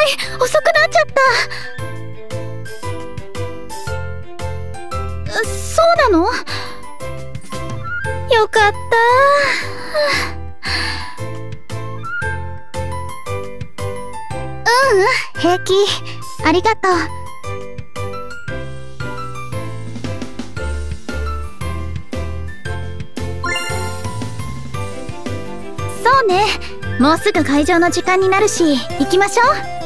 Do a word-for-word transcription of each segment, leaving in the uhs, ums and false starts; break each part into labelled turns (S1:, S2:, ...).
S1: 遅くなっちゃった。そうなの？よかった。ううん、平気。ありがとう。そうね。もうすぐ会場の時間になるし、行きましょう。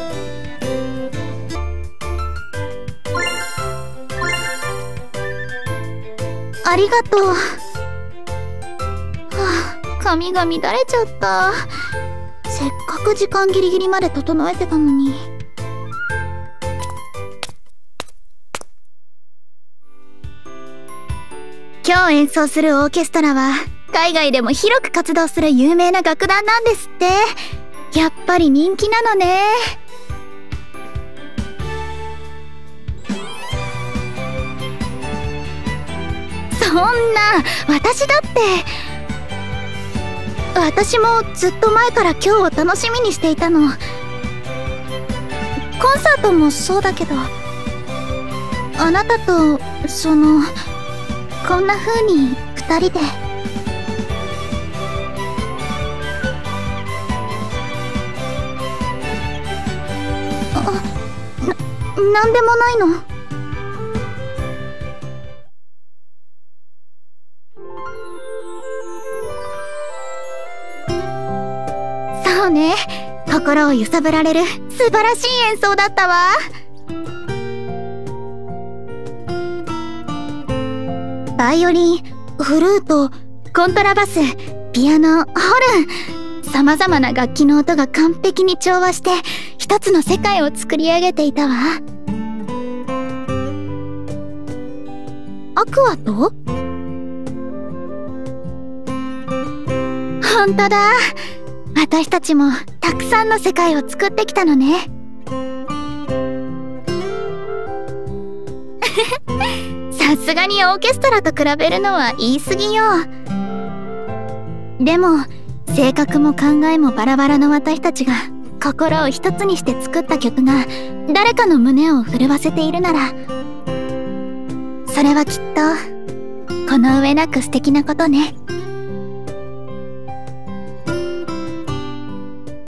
S1: ありがとう。はあ、髪が乱れちゃった。せっかく時間ギリギリまで整えてたのに。今日演奏するオーケストラは海外でも広く活動する有名な楽団なんですって。やっぱり人気なのね。そんな、私だって。私もずっと前から今日を楽しみにしていたの。コンサートもそうだけど、あなたとそのこんな風に二人で。あ、な、なんでもないの。そうね、心を揺さぶられる素晴らしい演奏だったわ。バイオリン、フルート、コントラバス、ピアノ、ホルン、さまざまな楽器の音が完璧に調和して一つの世界を作り上げていたわ。アクアと？ほんとだ。私たちもたくさんの世界を作ってきたのね。さすがにオーケストラと比べるのは言い過ぎよ。でも性格も考えもバラバラの私たちが心を一つにして作った曲が誰かの胸を震わせているなら、それはきっとこの上なく素敵なことね。